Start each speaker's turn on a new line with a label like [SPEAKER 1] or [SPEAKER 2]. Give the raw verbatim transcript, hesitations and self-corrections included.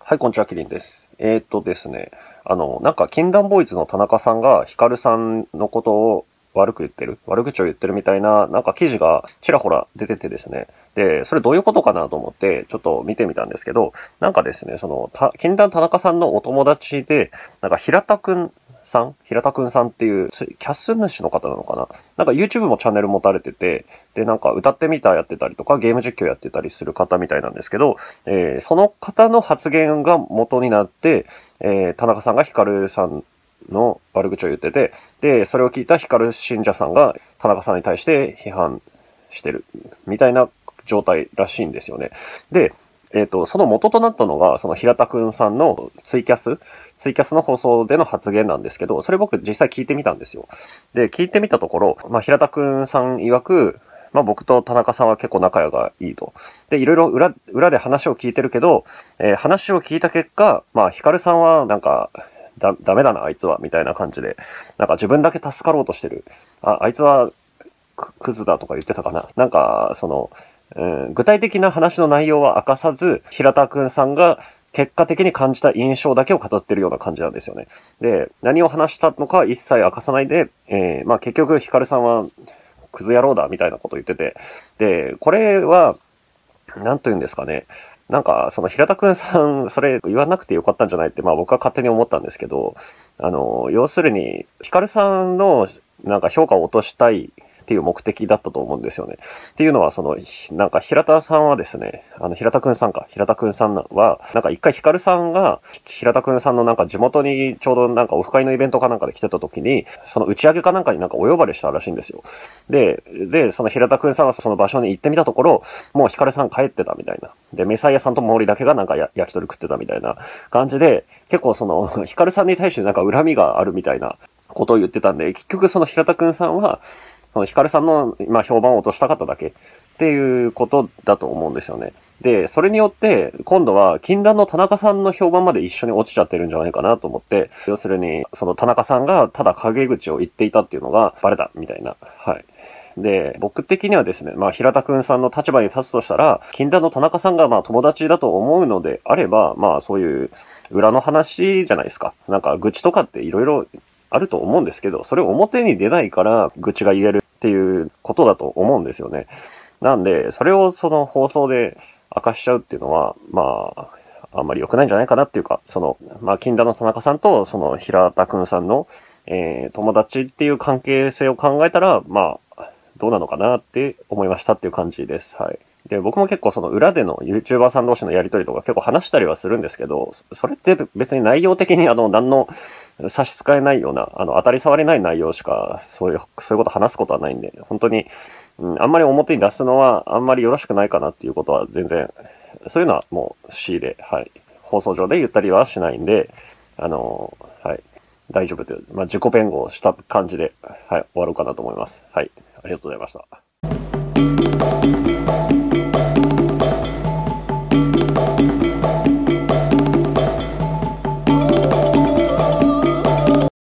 [SPEAKER 1] はい、こんにちは、キリンです。えーっとですね、あの、なんか、禁断ボーイズの田中さんがヒカルさんのことを悪く言ってる、悪口を言ってるみたいな、なんか記事がちらほら出ててですね。で、それどういうことかなと思って、ちょっと見てみたんですけど、なんかですね、その、た禁断田中さんのお友達で、なんか、平田くんさん平田くんさんっていう、キャス主の方なのかな、なんか YouTube もチャンネル持たれてて、で、なんか歌ってみたやってたりとか、ゲーム実況やってたりする方みたいなんですけど、えーその方の発言が元になって、えー田中さんがヒカルさんの悪口を言ってて、で、それを聞いたヒカル信者さんが田中さんに対して批判してる、みたいな状態らしいんですよね。で、えっと、その元となったのが、その平田くんさんのツイキャスツイキャスの放送での発言なんですけど、それ僕実際聞いてみたんですよ。で、聞いてみたところ、まあ、平田くんさん曰く、まあ僕と田中さんは結構仲がいいと。で、いろいろ裏、裏で話を聞いてるけど、えー話を聞いた結果、まあヒカルさんはなんか、だ、ダメだな、あいつは、みたいな感じで、なんか自分だけ助かろうとしてる。あ、あいつは、く、クズだとか言ってたかな。なんか、その、うん、具体的な話の内容は明かさず、平田くんさんが結果的に感じた印象だけを語ってるような感じなんですよね。で、何を話したのか一切明かさないで、えー、まあ結局ヒカルさんはクズ野郎だみたいなこと言ってて、で、これは、なんと言うんですかね。なんか、その平田くんさん、それ言わなくてよかったんじゃないって、まあ僕は勝手に思ったんですけど、あの、要するに、ヒカルさんの、なんか評価を落としたいっていう目的だったと思うんですよね。っていうのは、その、なんか平田さんはですね、あの、平田くんさんか、平田くんさんは、なんか一回ヒカルさんが、平田くんさんのなんか地元にちょうどなんかオフ会のイベントかなんかで来てた時に、その打ち上げかなんかになんかお呼ばれしたらしいんですよ。で、で、その平田くんさんはその場所に行ってみたところ、もうヒカルさん帰ってたみたいな。で、メサイアさんとモーリだけがなんかや焼き鳥食ってたみたいな感じで、結構その、ヒカルさんに対してなんか恨みがあるみたいなことを言ってたんで、結局その平田くんさんは、そのヒカルさんの、まあ、評判を落としたかっただけっていうことだと思うんですよね。で、それによって、今度は禁断の田中さんの評判まで一緒に落ちちゃってるんじゃないかなと思って、要するに、その田中さんがただ陰口を言っていたっていうのがバレたみたいな。はい。で、僕的にはですね、まあ、平田くんさんの立場に立つとしたら、禁断の田中さんがまあ友達だと思うのであれば、まあそういう裏の話じゃないですか。なんか愚痴とかっていろいろあると思うんですけど、それを表に出ないから愚痴が言えるっていうことだと思うんですよね。なんで、それをその放送で明かしちゃうっていうのは、まあ、あんまり良くないんじゃないかなっていうか、その、まあ、禁断の田中さんと、その、平田くんさんの、えー、友達っていう関係性を考えたら、まあ、どうなのかなって思いましたっていう感じです。はい。で、僕も結構その裏での YouTuber さん同士のやりとりとか結構話したりはするんですけど、それって別に内容的にあの、何の差し支えないような、あの、当たり障りない内容しか、そういう、そういうこと話すことはないんで、本当に、うん、あんまり表に出すのはあんまりよろしくないかなっていうことは全然、そういうのはもう C で、はい、放送上で言ったりはしないんで、あの、はい、大丈夫という、まあ、自己弁護をした感じで、はい、終わろうかなと思います。はい、ありがとうございました。